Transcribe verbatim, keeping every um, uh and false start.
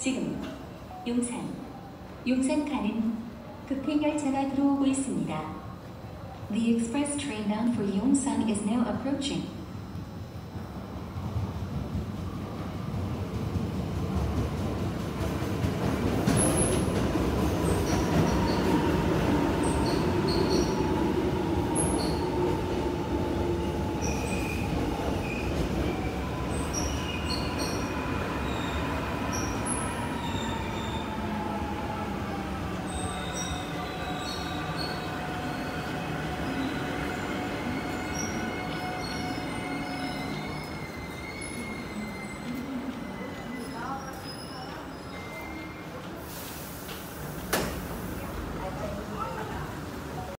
지금 용산, 용산 가는 급행열차가 들어오고 있습니다. The express train bound for Yongsan is now approaching.